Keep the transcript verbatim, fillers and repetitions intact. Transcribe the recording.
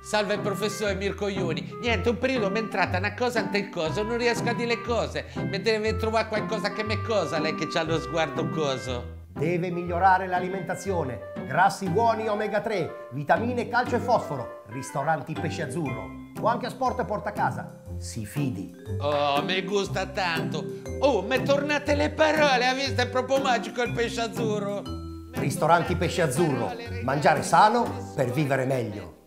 Salve il professore Mirko Ioni. Niente, un periodo mi è entrata una cosa ante il coso, non riesco a dire le cose. Mi deve trovare qualcosa che me cosa, lei che c'ha lo sguardo coso. Deve migliorare l'alimentazione, grassi buoni omega tre, vitamine, calcio e fosforo, ristoranti pesce azzurro o anche a sport e porta a casa. Si fidi. Oh, mi gusta tanto. Oh, mi tornate le parole, ha visto? È proprio magico il pesce azzurro. Ristoranti pesce azzurro, mangiare sano per vivere meglio.